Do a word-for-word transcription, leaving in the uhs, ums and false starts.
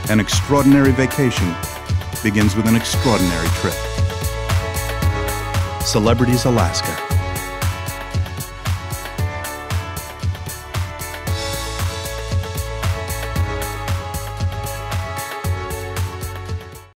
An extraordinary vacation begins with an extraordinary trip. Celebrities Alaska.